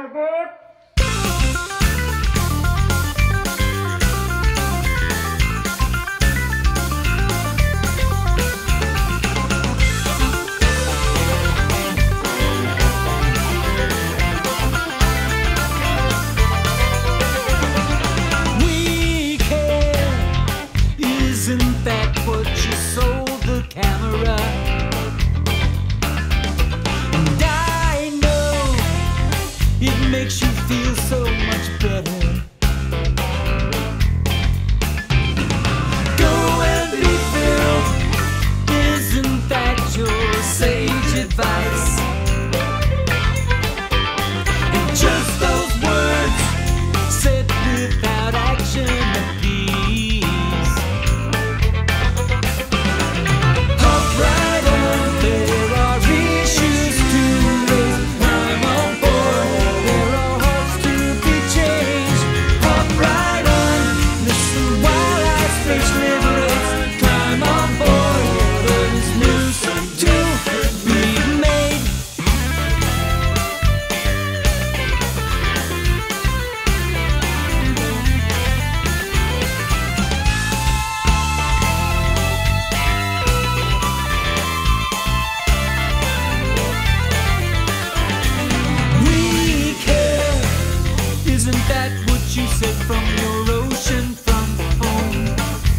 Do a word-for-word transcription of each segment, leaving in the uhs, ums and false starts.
Herbert. We care, isn't that what you sold the camera? And I know it makes you feel so much better. Go and be filled, isn't that your sage advice? And just those words said without action appease. Hop right on, there are issues to raise. Climb on board, there are hearts to be changed. Hop right on, listen while I space liberates. Climb on board, there's news to be made. We care, isn't that what you said from your ocean front home?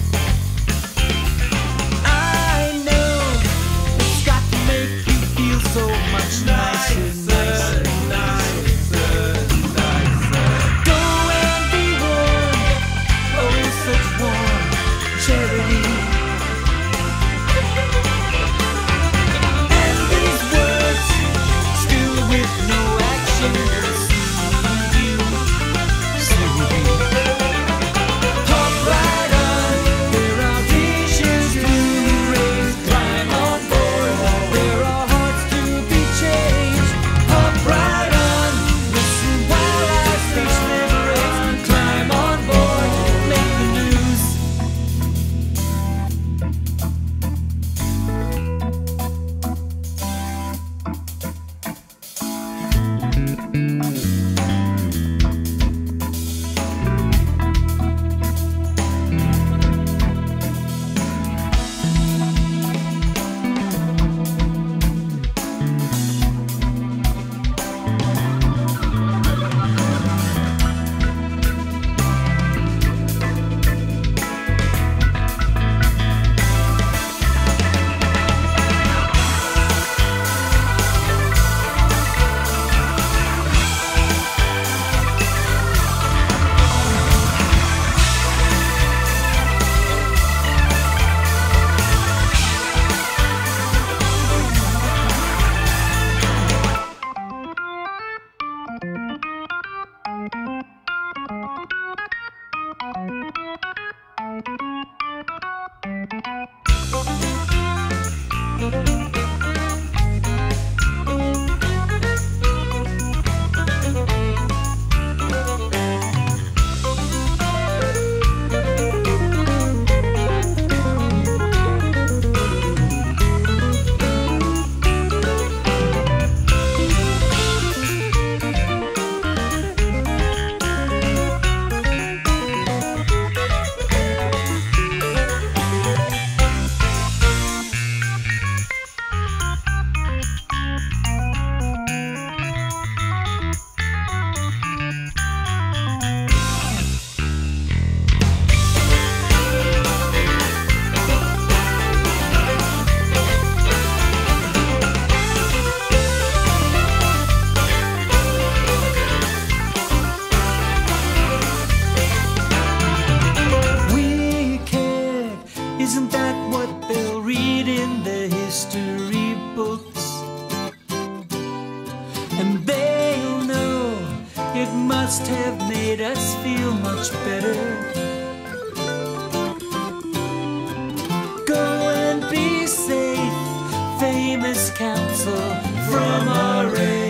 I know it's got to make you feel so much nicer, nicer, nicer, nicer. Go and be warm, oh such warm charity. And these words, still with no action, soothe you, soothe you. Hop right on, there are issues to raise. Climb on board, there are hearts to be changed. Hop right on, listen while I space liberates. Climb on board, make the news. We care, isn't that what they'll read in the history books? And they'll know it must have made us feel much better. Go and be safe, famous counsel from our age.